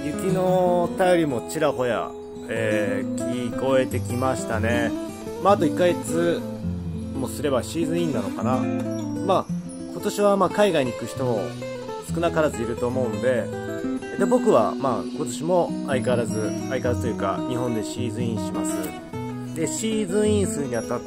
雪の便りもちらほや、聞こえてきましたね。あと1ヶ月もすればシーズンインなのかな。今年は海外に行く人も少なからずいると思うんで、僕は今年も相変わらずというか日本でシーズンインします。で、シーズンインするにあたって、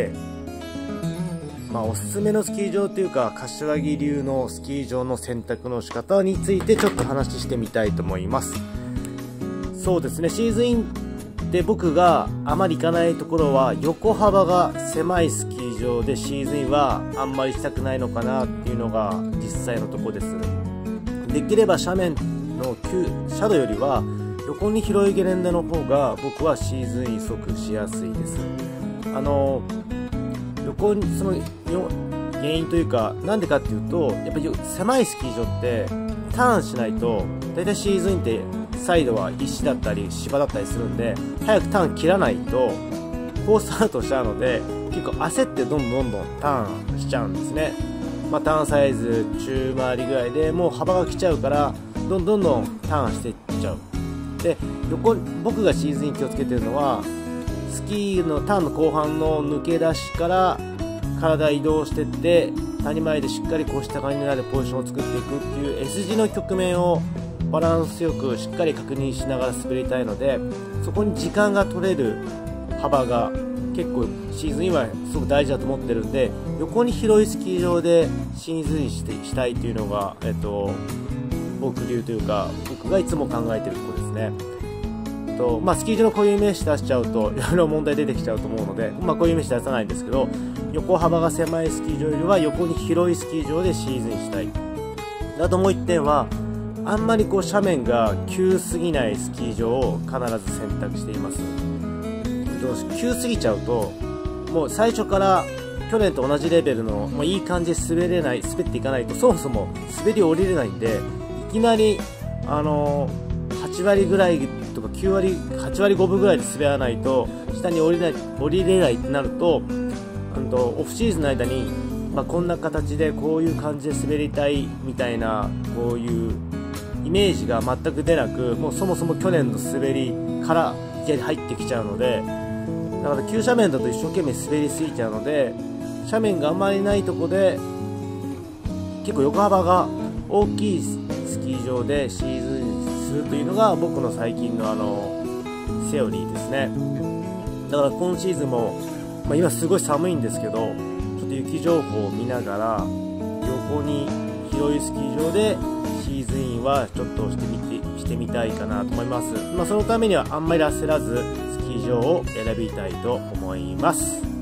おすすめのスキー場というか柏木流のスキー場の選択の仕方についてちょっと話してみたいと思います。そうですね、シーズンインで僕があまり行かないところは横幅が狭いスキー場で、シーズンインはあんまりしたくないのかなっていうのが実際のところです。できれば斜面の斜度よりは横に広いゲレンデの方が僕はシーズンインすごくしやすいです。横にその原因というか、なんでかっていうと、やっぱり狭いスキー場ってターンしないと、だいたいシーズンインってサイドは石だったり芝だったりするんで、早くターン切らないとコースアウトしちゃうので、結構焦ってどんどんターンしちゃうんですね。ターンサイズ中回りぐらいでもう幅が来ちゃうから、どんどんターンしていっちゃう。で、僕がシーズンイン気をつけてるのは、スキーのターンの後半の抜け出しから体移動していって、谷前でしっかり下側になるポジションを作っていくっていう S 字の局面をバランスよくしっかり確認しながら滑りたいので、そこに時間が取れる幅が結構シーズンインはすごく大事だと思ってるんで、横に広いスキー場でシーズンインしたいというのが、僕流というか僕がいつも考えてるところですね。スキー場の固有名詞出しちゃうといろいろ問題出てきちゃうと思うので、固有名詞出さないんですけど、横幅が狭いスキー場よりは横に広いスキー場でシーズンインしたい。あともう一点は、あんまり斜面が急すぎないスキー場を必ず選択しています。急すぎちゃうと、もう最初から去年と同じレベルのいい感じで滑っていかないと、そもそも滑り降りれないんで、いきなり8割ぐらいとか9割、8割5分ぐらいで滑らないと下に降りれないってなると、オフシーズンの間に、こんな形でこういう感じで滑りたいみたいな、こういうイメージが全く出なく、もうそもそも去年の滑りからいきなり入ってきちゃうので、だから急斜面だと一生懸命滑りすぎちゃうので、斜面があまりないとこで結構横幅が大きいスキー場でシーズンするというのが僕の最近のセオリーですね。だから今シーズンも、今すごい寒いんですけど、ちょっと雪情報を見ながら横に広いスキー場でシーズンインはちょっとしてみたいかなと思います。そのためにはあんまり焦らずスキー場を選びたいと思います。